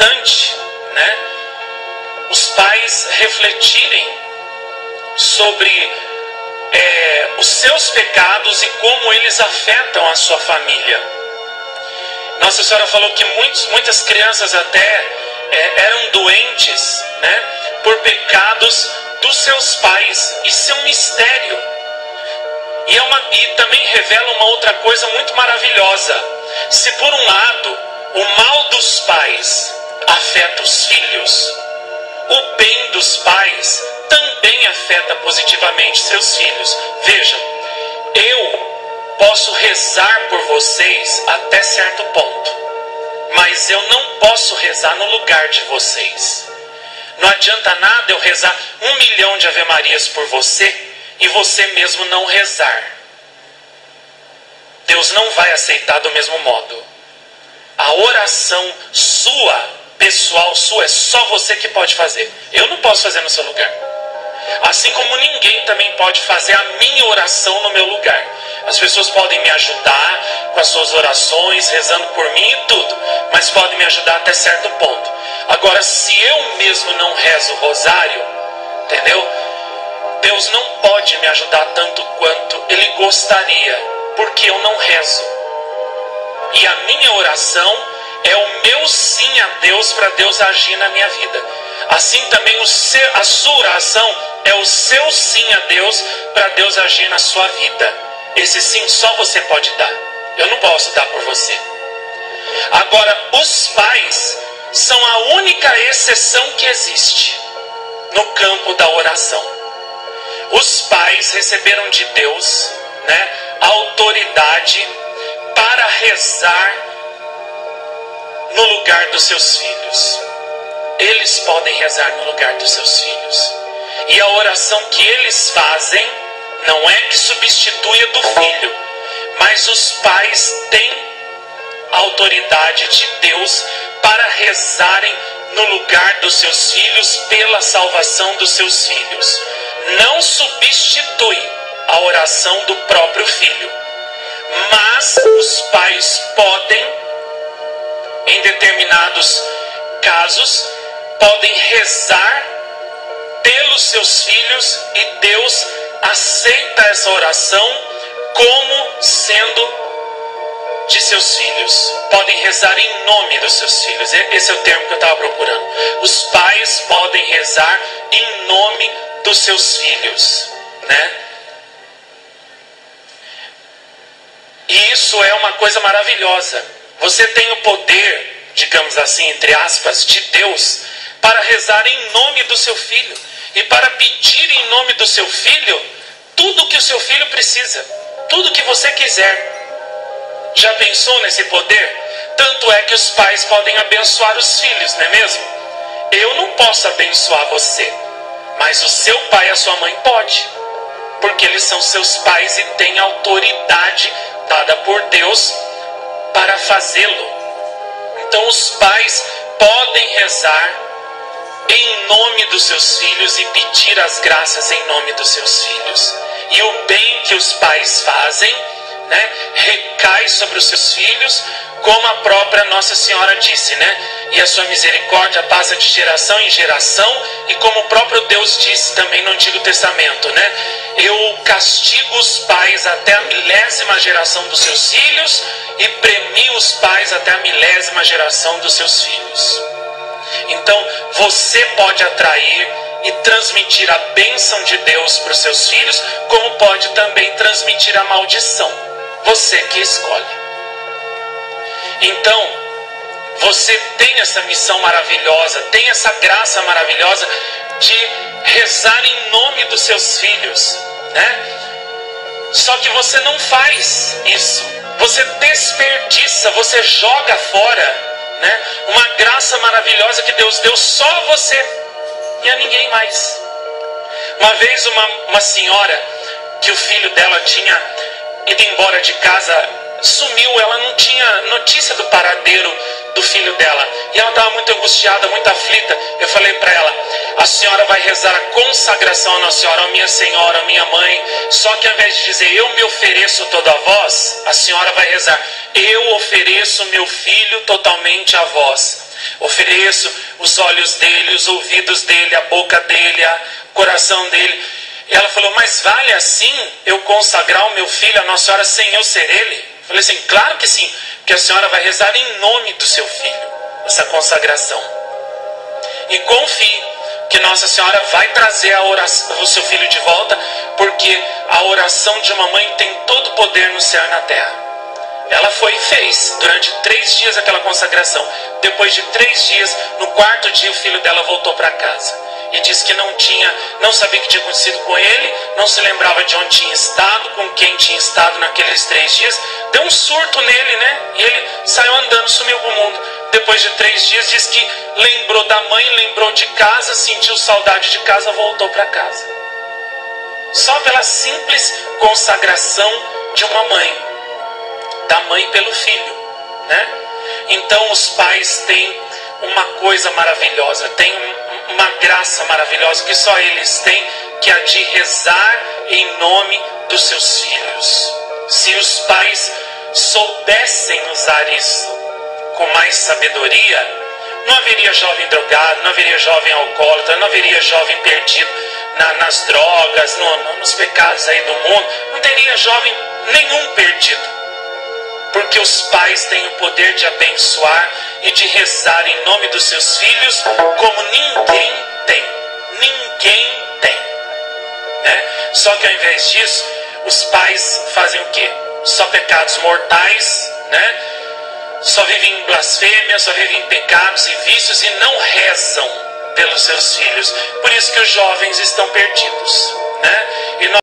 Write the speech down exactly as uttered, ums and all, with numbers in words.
importante, né, os pais refletirem sobre é, os seus pecados e como eles afetam a sua família. Nossa Senhora falou que muitos, muitas crianças até é, eram doentes, né, por pecados dos seus pais. Isso é um mistério. E, é uma, e também revela uma outra coisa muito maravilhosa. Se por um lado o mal dos pais afeta os filhos, o bem dos pais também afeta positivamente seus filhos. Vejam, eu posso rezar por vocês até certo ponto, mas eu não posso rezar no lugar de vocês. Não adianta nada eu rezar um milhão de Ave-Marias por você e você mesmo não rezar. Deus não vai aceitar do mesmo modo. A oração sua, pessoal sua, é só você que pode fazer. Eu não posso fazer no seu lugar. Assim como ninguém também pode fazer a minha oração no meu lugar. As pessoas podem me ajudar com as suas orações, rezando por mim e tudo, mas podem me ajudar até certo ponto. Agora, se eu mesmo não rezo o rosário, entendeu? Deus não pode me ajudar tanto quanto Ele gostaria, porque eu não rezo. E a minha oração é o meu sim a Deus para Deus agir na minha vida. Assim também o seu, a sua oração é o seu sim a Deus para Deus agir na sua vida. Esse sim só você pode dar. Eu não posso dar por você. Agora, os pais são a única exceção que existe no campo da oração. Os pais receberam de Deus, né, autoridade para rezar no lugar dos seus filhos. Eles podem rezar no lugar dos seus filhos. E a oração que eles fazem não é que substitui a do filho, mas os pais têm a autoridade de Deus para rezarem no lugar dos seus filhos pela salvação dos seus filhos. Não substitui a oração do próprio filho, mas os pais podem, em determinados casos, podem rezar pelos seus filhos e Deus aceita essa oração como sendo de seus filhos. Podem rezar em nome dos seus filhos. Esse é o termo que eu estava procurando. Os pais podem rezar em nome dos seus filhos, né? E isso é uma coisa maravilhosa. Você tem o poder, digamos assim, entre aspas, de Deus, para rezar em nome do seu filho e para pedir em nome do seu filho tudo que o seu filho precisa, tudo que você quiser. Já pensou nesse poder? Tanto é que os pais podem abençoar os filhos, não é mesmo? Eu não posso abençoar você, mas o seu pai e a sua mãe pode, porque eles são seus pais e têm autoridade dada por Deus para fazê-lo. Então os pais podem rezar em nome dos seus filhos e pedir as graças em nome dos seus filhos. E o bem que os pais fazem, né, recai sobre os seus filhos, como a própria Nossa Senhora disse, né? E a sua misericórdia passa de geração em geração, e como o próprio Deus disse também no Antigo Testamento, né? Eu castigo os pais até a milésima geração dos seus filhos e premio os pais até a milésima geração dos seus filhos. Então, você pode atrair e transmitir a bênção de Deus para os seus filhos, como pode também transmitir a maldição. Você que escolhe. Então, você tem essa missão maravilhosa, tem essa graça maravilhosa de rezar em nome dos seus filhos, né? Só que você não faz isso. Você desperdiça, você joga fora, né, uma graça maravilhosa que Deus deu só a você e a ninguém mais. Uma vez uma, uma senhora, que o filho dela tinha ido embora de casa, sumiu, ela não tinha notícia do paradeiro do filho dela, e ela estava muito angustiada, muito aflita. Eu falei para ela: a senhora vai rezar a consagração a Nossa Senhora, a minha senhora, a minha mãe, só que ao invés de dizer eu me ofereço toda a vós, a senhora vai rezar: eu ofereço meu filho totalmente a vós. ofereço os olhos dele, os ouvidos dele, a boca dele, o coração dele. E ela falou, mas vale assim eu consagrar o meu filho a Nossa Senhora sem eu ser ele? Eu falei assim, claro que sim, porque a senhora vai rezar em nome do seu filho, essa consagração. E confie que Nossa Senhora vai trazer a oração, o seu filho de volta, porque a oração de uma mãe tem todo o poder no céu e na terra. Ela foi e fez durante três dias aquela consagração. Depois de três dias, no quarto dia, o filho dela voltou para casa. E disse que não tinha, não sabia o que tinha acontecido com ele, não se lembrava de onde tinha estado, com quem tinha estado naqueles três dias. Deu um surto nele, né? E ele saiu andando, sumiu pro mundo. Depois de três dias, diz que lembrou da mãe, lembrou de casa, sentiu saudade de casa, voltou para casa. Só pela simples consagração de uma mãe. Da mãe pelo filho, né? Então os pais têm uma coisa maravilhosa, têm uma graça maravilhosa que só eles têm, que é a de rezar em nome dos seus filhos. Se os pais soubessem usar isso com mais sabedoria, não haveria jovem drogado, não haveria jovem alcoólatra, não haveria jovem perdido na, nas drogas, no, no, nos pecados aí do mundo, não teria jovem nenhum perdido. Porque os pais têm o poder de abençoar e de rezar em nome dos seus filhos como ninguém tem. Ninguém tem. Né? Só que ao invés disso, os pais fazem o quê? Só pecados mortais, né? Só vivem em blasfêmia, só vivem em pecados e vícios e não rezam pelos seus filhos. Por isso que os jovens estão perdidos. Né? E nós